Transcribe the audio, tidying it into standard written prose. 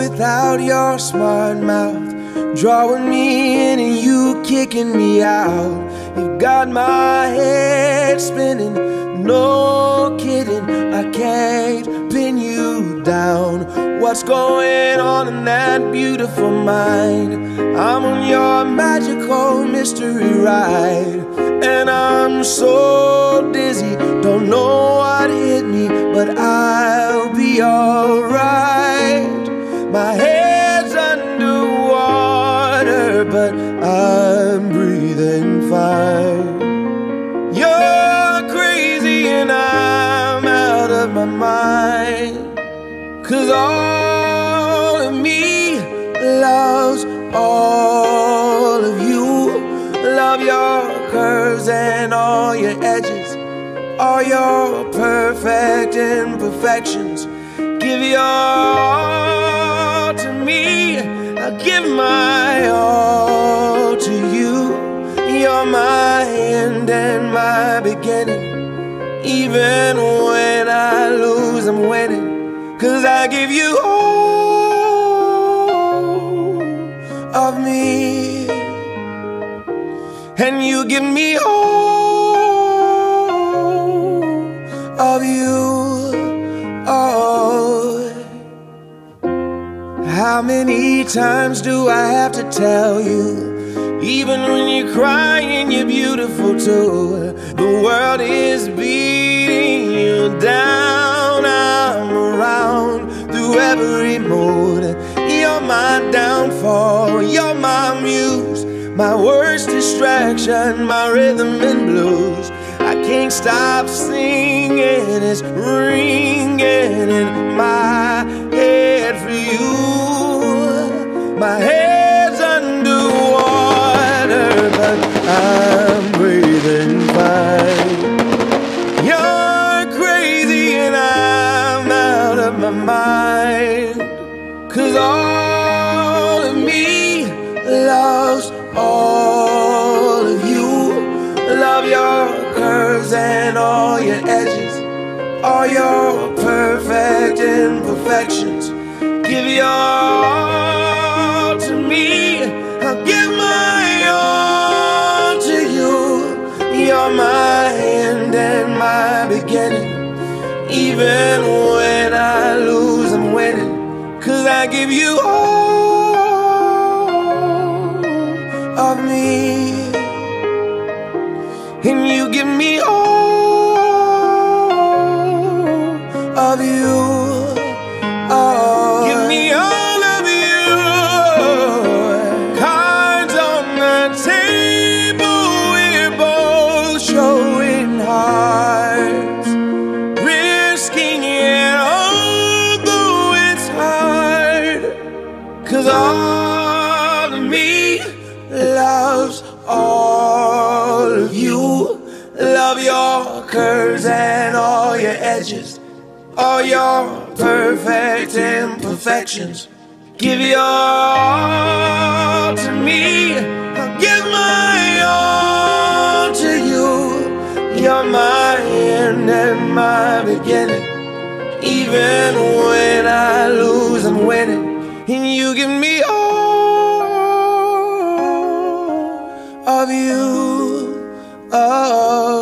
without your smart mouth, drawing me in and you kicking me out. You've got my head spinning, no kidding, I can't pin you down. What's going on in that beautiful mind? I'm on your magical mystery ride, and I'm so dizzy, don't know what hit me, but I'll be alright. My head's underwater, but I'm breathing fine. You're crazy and I'm out of my mind, 'cause all of me loves all of you. Love your curves and all your edges, all your perfect imperfections. Give your all to me, I'll give my all to you. You're my end and my beginning. Even when I lose, I'm winning, 'cause I give you all of me, and you give me all of you. Oh, how many times do I have to tell you? Even when you're crying, you're beautiful too. The world is beating you down. I'm around through every mood. You're my downfall, you're my muse, my worst distraction, my rhythm and blues. I can't stop singing, it's ringing in my head for you. My head's underwater, but I'm breathing fine. You're crazy and I'm out of my mind, 'cause all of me loves all of you. Love your curves and all your edges, all your perfect imperfections. Give your all to me, I'll give my all to you. You're my end and my beginning. Even when I lose, I'm winning, 'cause I give you all of me, and you give me all of you. Oh, give me all of you. Cards on the table, we're both showing hearts, risking it although it's hard, 'cause all of me loves all of you. Love your curves and all your edges, all your perfect imperfections. Give your all to me, I'll give my all to you. You're my end and my beginning. Even when I lose, I'm winning, and you give me all of you. Oh.